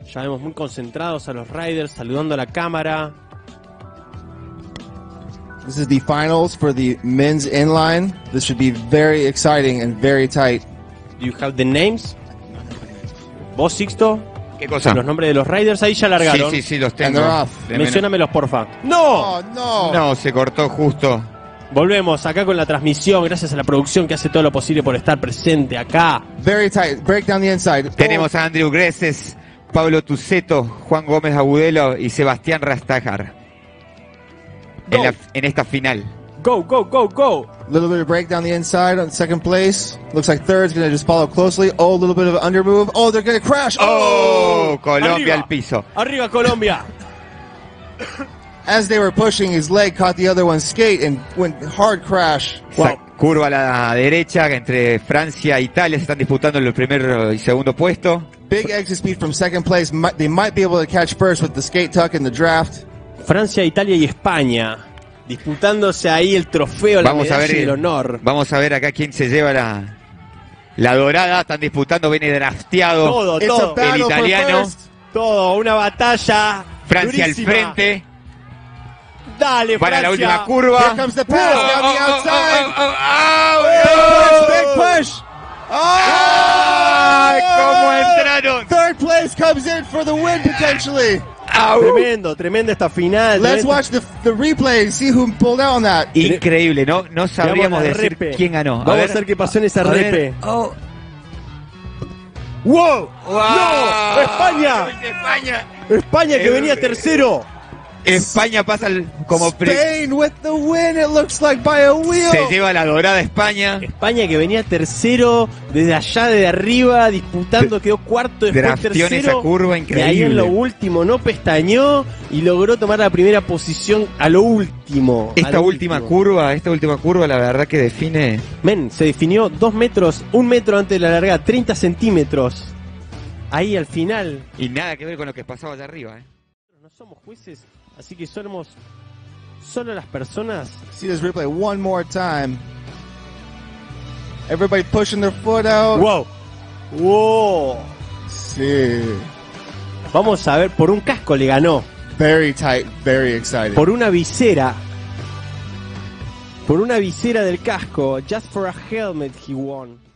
Ya vemos muy concentrados a los riders, saludando a la cámara. This is the finals for the men's inline. This should be very exciting and very tight. Do you have the names? ¿Vos, Sixto? ¿Qué cosa? Los nombres de los riders ahí ya largaron. Sí, los And tengo. they're off. Menciónamelos, porfa. ¡No! Oh no! No, se cortó justo. Volvemos acá con la transmisión. Gracias a la producción que hace todo lo posible por estar presente acá. Very tight. Break down the inside. Tenemos a Andrew Greses, Pablo Tuceto, Juan Gómez Agudelo y Sebastián Rastajar en esta final. Go, go, go, go. Little bit of break down the inside on second place. Looks like third's going to just follow closely. Oh, a little bit of under move. Oh, they're going to crash. ¡Oh! Colombia Arriba. al piso. Arriba, Colombia. As they were pushing, his leg caught the other one's skate and went hard crash. Wow. Curva a la derecha entre Francia e Italia. Se están disputando el primer y segundo puesto. Big exit speed from second place. They might be able to catch first with the skate tuck in the draft. Francia, Italia y España. Disputándose ahí el trofeo, la Vamos a medalla ver del honor. Vamos a ver acá quién se lleva la dorada. Están disputando, viene drafteado Todo, It's todo. a battle el for italiano. first. Todo, una batalla. Francia durísima. al frente. Dale, Para la Francia. última curva. Here comes the pass down the outside. Big push. ¡Ay! ¿Cómo entraron? Third place comes in for the win potentially. Tremendo esta final. Let's tremendo. watch the replay and see who pulled out on that. Increíble, no sabríamos Veamos la decir repe. quién ganó. Vamos a ver qué pasó en esa a ver. repe. Oh. ¡Wow! ¡Wow! ¡No! ¡España! España. España que venía tercero. España pasa como Spain with the win, it looks like by a wheel. se lleva la dorada España. España que venía tercero desde allá de arriba disputando, quedó cuarto, después Drafteó en tercero. esa curva Y increíble. ahí en lo último no pestañó y logró tomar la primera posición a lo último. Esta última curva, la verdad que define. Men, se definió 2 metros, 1 metro antes de la largada, 30 centímetros. Ahí al final. Y nada que ver con lo que pasaba allá arriba. No somos jueces, así que somos solo las personas. See this replay one more time. Everybody pushing their foot out. ¡Wow! ¡Wow! Sí. Vamos a ver, por un casco le ganó. Very tight, very exciting. Por una visera. Por una visera del casco. Just for a helmet he won.